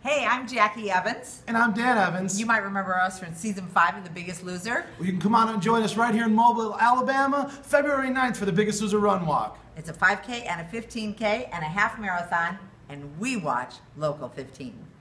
Hey, I'm Jackie Evans. And I'm Dan Evans. You might remember us from season 5 of The Biggest Loser. Well, you can come on and join us right here in Mobile, Alabama, February 9th for the Biggest Loser Run Walk. It's a 5K and a 15K and a half marathon, and we watch Local 15.